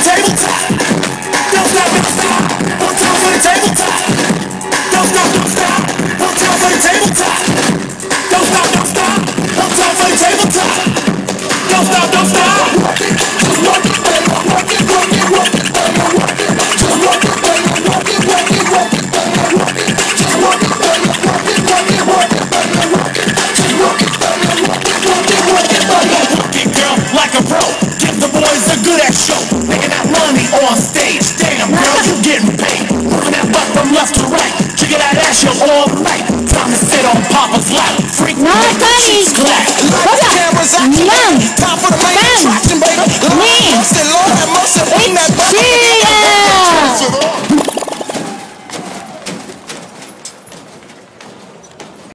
tabletop. Don't stop, don't stop. One time for the tabletop. Don't stop, don't stop. One time for the tabletop. Don't stop, don't stop. One time for the tabletop. Don't stop, don't stop. Just work it, baby. Work it, work it, work it, baby. Work it. Just work it, baby. Work it, work it, work it, baby. Work it. Just work it, baby. Work it, work it, work it, baby. Work it. Just work it, baby. Work it, work it, work it, baby. Work it, girl, like a pro. Give the boys a good ass show. Making that money on stage. Damn, girl, you getting paid. Moving that butt from left to right. Jiggle that ass, you're all right. Time to sit on Papa's lap.